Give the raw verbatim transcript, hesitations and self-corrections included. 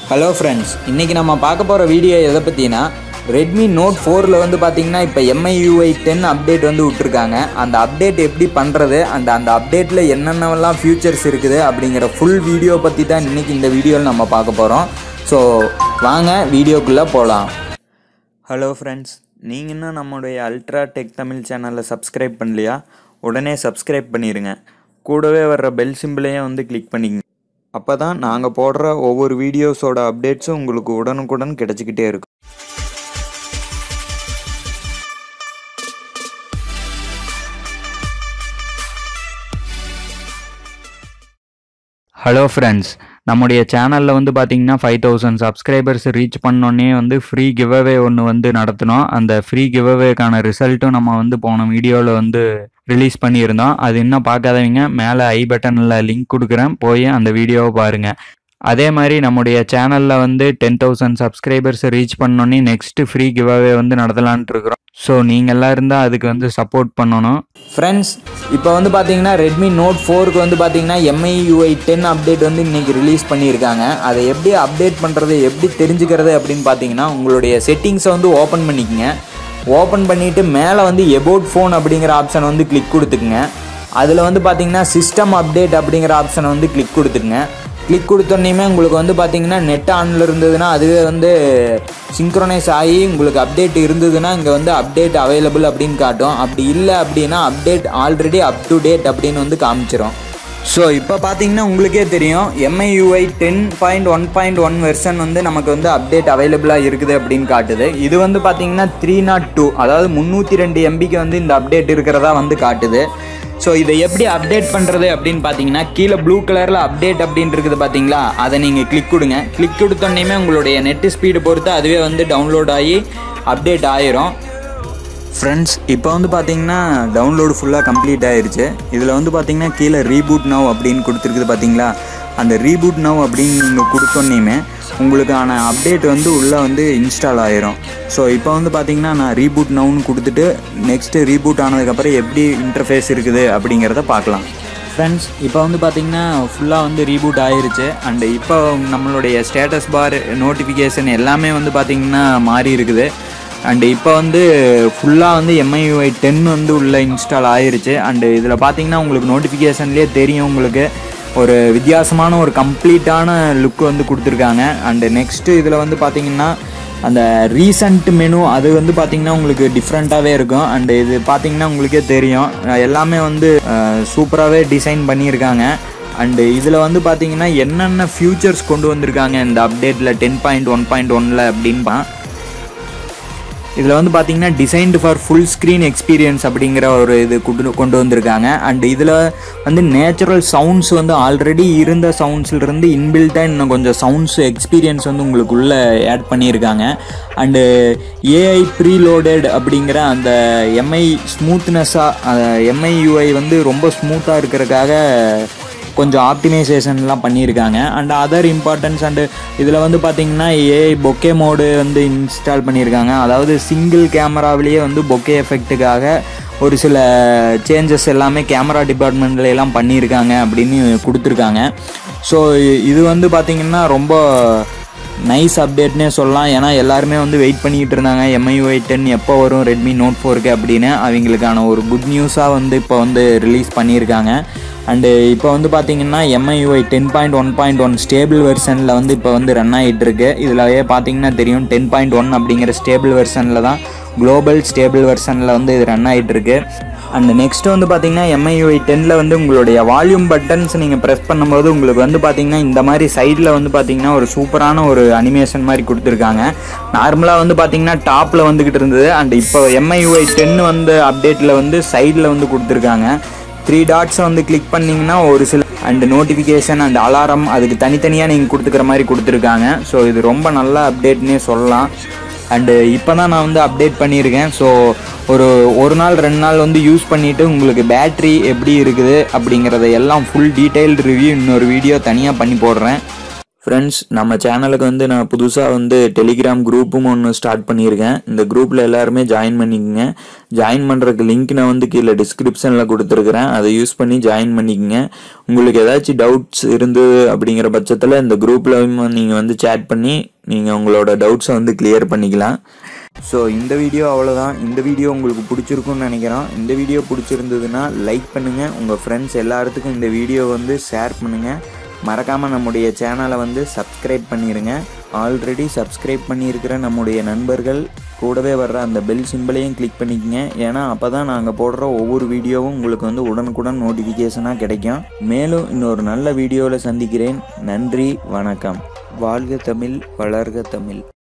Hello friends, இன்னைக்கு நம்ம பார்க்க போற வீடியோ எதை பத்தினா Redmi Note four ல வந்து பாத்தீங்கன்னா இப்ப M I U I ten update வந்து விட்டுருக்காங்க. அந்த அப்டேட் எப்படி பண்றது, அந்த அந்த அப்டேட்ல என்னென்னலாம் ஃபீச்சர்ஸ் இருக்குது அப்படிங்கற ஃபுல் வீடியோ பத்தி தான் இன்னைக்கு இந்த வீடியோல நம்ம பார்க்க போறோம். சோ வாங்க வீடியோக்குள்ள போலாம். Hello friends, நீங்க இன்னும் நம்மளுடைய Ultra Tech Tamil சேனலை சப்ஸ்கிரைப் பண்ணலையா? உடனே சப்ஸ்கிரைப் பண்ணிருங்க. கூடவே வர்ற பெல் சிம்பலையும் வந்து கிளிக் பண்ணிக்கங்க. அப்பதான் நாங்க போடுற ஒவ்வொரு வீடியோஸோட அப்டேட்ஸும் உங்களுக்கு உடனுக்குடன் கிடைச்சிக்கிட்டே இருக்கும். ஹலோ ஃப்ரெண்ட்ஸ், நம்முடைய சேனலில் வந்து பார்த்தீங்கன்னா ஃபைவ் தௌசண்ட் சப்ஸ்கிரைபர்ஸ் ரீச் பண்ணோன்னே வந்து ஃப்ரீ கிவ்அவே ஒன்று வந்து நடத்தினோம். அந்த ஃப்ரீ கிவ்அவேக்கான ரிசல்ட்டும் நம்ம வந்து போன வீடியோவில் வந்து ரிலீஸ் பண்ணியிருந்தோம். அது இன்னும் பார்க்காதவங்க மேலே ஐ பட்டனில் லிங்க் கொடுக்குறேன், போய் அந்த வீடியோவை பாருங்கள். அதே மாதிரி நம்முடைய சேனலில் வந்து டென் தௌசண்ட் சப்ஸ்கிரைபர்ஸ் ரீச் பண்ணோன்னே நெக்ஸ்ட்டு ஃப்ரீ கிவ்அவே வந்து நடத்தலான்ட்டு இருக்கிறோம். ஸோ நீங்கள் எல்லாம் இருந்தால் அதுக்கு வந்து சப்போர்ட் பண்ணணும். ஃப்ரெண்ட்ஸ், இப்போ வந்து பார்த்தீங்கன்னா ரெட்மி நோட் ஃபோருக்கு வந்து பார்த்தீங்கன்னா M I U I ten update வந்து இன்றைக்கி ரிலீஸ் பண்ணியிருக்காங்க. அதை எப்படி அப்டேட் பண்ணுறது, எப்படி தெரிஞ்சுக்கிறது அப்படின்னு பார்த்தீங்கன்னா உங்களுடைய செட்டிங்ஸை வந்து ஓப்பன் பண்ணிக்கங்க. ஓப்பன் பண்ணிவிட்டு மேலே வந்து எபோட் ஃபோன் அப்படிங்கிற ஆப்ஷனை வந்து கிளிக் கொடுத்துக்குங்க. அதில் வந்து பார்த்தீங்கன்னா சிஸ்டம் அப்டேட் அப்படிங்கிற ஆப்ஷனை வந்து கிளிக் கொடுத்துக்குங்க. கிளிக் கொடுத்தோன்னே உங்களுக்கு வந்து பார்த்தீங்கன்னா நெட் ஆனில் இருந்ததுன்னா அதுவே வந்து சிங்க்ரோனைஸ் ஆகி உங்களுக்கு அப்டேட் இருந்ததுன்னா இங்கே வந்து அப்டேட் அவைலபிள் அப்படின்னு காட்டும். அப்படி இல்லை அப்படின்னா update already up to date அப்படின்னு வந்து காமிச்சிடும். ஸோ இப்போ பார்த்தீங்கன்னா உங்களுக்கே தெரியும் M I U I ten point one point one version வந்து நமக்கு வந்து அப்டேட் அவைலபிளாக இருக்குது அப்படின்னு காட்டுது. இது வந்து பார்த்தீங்கன்னா த்ரீ நாட் டூ அதாவது முந்நூற்றி ரெண்டு எம்பிக்கு வந்து இந்த அப்டேட் இருக்கிறதா வந்து காட்டுது. ஸோ இதை எப்படி அப்டேட் பண்ணுறது அப்படின்னு பார்த்தீங்கன்னா கீழே ப்ளூ கலரில் அப்டேட் அப்படின்னு இருக்குது பார்த்தீங்களா, அதை நீங்கள் கிளிக் கொடுங்க. கிளிக் கொடுத்தோன்னே உங்களுடைய நெட்டு ஸ்பீடு பொறுத்து அதுவே வந்து டவுன்லோட் ஆகி அப்டேட் ஆயிரும். ஃப்ரெண்ட்ஸ், இப்போ வந்து பார்த்தீங்கன்னா டவுன்லோடு ஃபுல்லாக கம்ப்ளீட் ஆயிடுச்சு. இதில் வந்து பார்த்தீங்கன்னா கீழே ரீபூட் நவ் அப்படின்னு கொடுத்துருக்குது பார்த்தீங்களா, அந்த ரீபூட் நவ் அப்படின்னு நீங்கள் கொடுத்தோன்னே உங்களுக்கான அப்டேட் வந்து உள்ளே வந்து இன்ஸ்டால் ஆயிரும். ஸோ இப்போ வந்து பார்த்தீங்கன்னா நான் ரீபூட் நவ்னு கொடுத்துட்டு நெக்ஸ்ட்டு ரீபூட் ஆனதுக்கப்புறம் எப்படி இன்டர்ஃபேஸ் இருக்குது அப்படிங்கிறத பார்க்கலாம். ஃப்ரெண்ட்ஸ், இப்போ வந்து பார்த்தீங்கன்னா ஃபுல்லாக வந்து ரீபூட் ஆயிருச்சு. அண்டு இப்போ நம்மளுடைய ஸ்டேட்டஸ் பார், நோட்டிஃபிகேஷன் எல்லாமே வந்து பார்த்திங்கன்னா மாறி இருக்குது. அண்டு இப்போ வந்து ஃபுல்லாக வந்து M I U I ten வந்து உள்ளே இன்ஸ்டால் ஆயிருச்சு. அண்டு இதில் பார்த்தீங்கன்னா உங்களுக்கு நோட்டிஃபிகேஷன்லேயே தெரியும், உங்களுக்கு ஒரு வித்தியாசமான ஒரு கம்ப்ளீட்டான லுக் வந்து கொடுத்துருக்காங்க. அண்டு நெக்ஸ்ட்டு இதில் வந்து பார்த்திங்கன்னா அந்த ரீசன்ட் மெனு அது வந்து பார்த்திங்கன்னா உங்களுக்கு டிஃப்ரெண்ட்டாகவே இருக்கும். அண்டு இது பார்த்திங்கன்னா உங்களுக்கே தெரியும் எல்லாமே வந்து சூப்பராகவே டிசைன் பண்ணியிருக்காங்க. அண்டு இதில் வந்து பார்த்திங்கன்னா என்னென்ன ஃபியூச்சர்ஸ் கொண்டு வந்திருக்காங்க இந்த அப்டேட்டில் டென் பாயிண்ட் ஒன் பாயிண்ட் ஒனில் அப்படின்பா. இதில் வந்து பார்த்தீங்கன்னா designed for full screen experience அப்படிங்கிற ஒரு இது கொண்டு கொண்டு வந்திருக்காங்க. அண்ட் இதில் வந்து நேச்சுரல் சவுண்ட்ஸ் வந்து ஆல்ரெடி இருந்த சவுண்ட்ஸ்லேருந்து இன்பில்ட்டாக இன்னும் கொஞ்சம் சவுண்ட்ஸ் எக்ஸ்பீரியன்ஸ் வந்து உங்களுக்குள்ளே ஆட் பண்ணியிருக்காங்க. அண்டு ஏஐ ப்ரீலோடட் அப்படிங்கிற அந்த எம்ஐ ஸ்மூத்னஸாக M I U I வந்து ரொம்ப ஸ்மூத்தாக இருக்கிறதுக்காக கொஞ்சம் ஆப்டிமைசேஷன்லாம் பண்ணியிருக்காங்க. அண்ட் அதர் இம்பார்ட்டன்ஸ் அண்டு இதில் வந்து பார்த்திங்கன்னா ஏஐ பொக்கே மோடு வந்து இன்ஸ்டால் பண்ணியிருக்காங்க. அதாவது சிங்கிள் கேமராவிலேயே வந்து பொக்கே எஃபெக்ட்டுக்காக ஒரு சில சேஞ்சஸ் எல்லாமே கேமரா டிபார்ட்மெண்ட்ல எல்லாம் பண்ணியிருக்காங்க அப்படின்னு கொடுத்துருக்காங்க. ஸோ இது வந்து பார்த்திங்கன்னா ரொம்ப நைஸ் அப்டேட்னே சொல்லலாம். ஏன்னா எல்லாருமே வந்து வெயிட் பண்ணிக்கிட்டு இருந்தாங்க M I U I ten எப்போ வரும் ரெட்மி நோட் ஃபோருக்கு அப்படின்னு. அவங்களுக்கான ஒரு குட் நியூஸாக வந்து இப்போ வந்து ரிலீஸ் பண்ணியிருக்காங்க. அண்டு இப்போ வந்து பார்த்திங்கன்னா M I U I ten point one point one stable வெர்ஷனில் வந்து இப்போ வந்து ரன் ஆகிட்டுருக்கு. இதிலவே பார்த்திங்கன்னா தெரியும் டென் பாயிண்ட் ஒன் அப்படிங்கிற ஸ்டேபிள் வெர்ஷனில் தான், குளோபல் ஸ்டேபிள் வெர்ஷனில் வந்து இது ரன் ஆகிட்டுருக்கு. அண்ட் நெக்ஸ்ட்டு வந்து பார்த்திங்கன்னா M I U I டெனில் வந்து உங்களுடைய வால்யூம் பட்டன்ஸ் நீங்கள் ப்ரெஸ் பண்ணும்போது உங்களுக்கு வந்து பார்த்திங்கன்னா இந்த மாதிரி சைடில் வந்து பார்த்திங்கன்னா ஒரு சூப்பரான ஒரு அனிமேஷன் மாதிரி கொடுத்துருக்காங்க. நார்மலாக வந்து பார்த்திங்கன்னா டாப்பில் வந்துக்கிட்டு இருந்தது. அண்ட் இப்போ M I U I ten வந்து அப்டேட்டில் வந்து சைடில் வந்து கொடுத்துருக்காங்க. த்ரீ டாட்ஸை வந்து கிளிக் பண்ணிங்கன்னா ஒரு சில அண்டு நோட்டிஃபிகேஷன் அண்ட் அலாரம் அதுக்கு தனித்தனியாக நீங்கள் கொடுத்துக்கிற மாதிரி கொடுத்துருக்காங்க. ஸோ இது ரொம்ப நல்ல அப்டேட்னே சொல்லலாம். அண்டு இப்போ தான் நான் வந்து அப்டேட் பண்ணியிருக்கேன். ஸோ ஒரு ஒரு நாள் ரெண்டு நாள் வந்து யூஸ் பண்ணிவிட்டு உங்களுக்கு பேட்ரி எப்படி இருக்குது அப்படிங்கிறத எல்லாம் ஃபுல் டீட்டெயில்டு ரிவ்யூ இன்னொரு வீடியோ தனியாக பண்ணி போடுறேன். ஃப்ரெண்ட்ஸ், நம்ம சேனலுக்கு வந்து நான் புதுசாக வந்து டெலிகிராம் குரூப்பும் ஒன்று ஸ்டார்ட் பண்ணியிருக்கேன். இந்த குரூப்பில் எல்லாருமே ஜாயின் பண்ணிக்கோங்க. ஜாயின் பண்ணுறதுக்கு லிங்க் நான் வந்து கீழே டிஸ்கிரிப்ஷனில் கொடுத்துருக்குறேன். அதை யூஸ் பண்ணி ஜாயின் பண்ணிக்கோங்க. உங்களுக்கு ஏதாச்சும் டவுட்ஸ் இருந்து அப்படிங்கிற பட்சத்தில் இந்த குரூப்பில் நீங்கள் வந்து சேட் பண்ணி நீங்கள் உங்களோட டவுட்ஸை வந்து கிளியர் பண்ணிக்கலாம். ஸோ இந்த வீடியோ அவ்வளோதான். இந்த வீடியோ உங்களுக்கு பிடிச்சிருக்குன்னு நினைக்கிறோம். இந்த வீடியோ பிடிச்சிருந்ததுன்னா லைக் பண்ணுங்கள். உங்கள் ஃப்ரெண்ட்ஸ் எல்லாத்துக்கும் இந்த வீடியோ வந்து ஷேர் பண்ணுங்கள். மறக்காமல் நம்முடைய சேனலை வந்து சப்ஸ்கிரைப் பண்ணிடுங்க. ஆல்ரெடி சப்ஸ்கிரைப் பண்ணியிருக்கிற நம்முடைய நண்பர்கள் கூடவே வர்ற அந்த பெல் சிம்பிளையும் கிளிக் பண்ணிக்கங்க. ஏன்னா அப்போ தான் நாங்கள் போடுற ஒவ்வொரு வீடியோவும் உங்களுக்கு வந்து உடனுக்குடன் நோட்டிஃபிகேஷனாக கிடைக்கும். மேலும் இன்னொரு நல்ல வீடியோவில் சந்திக்கிறேன். நன்றி, வணக்கம். வாழ்க தமிழ், வளர்க தமிழ்.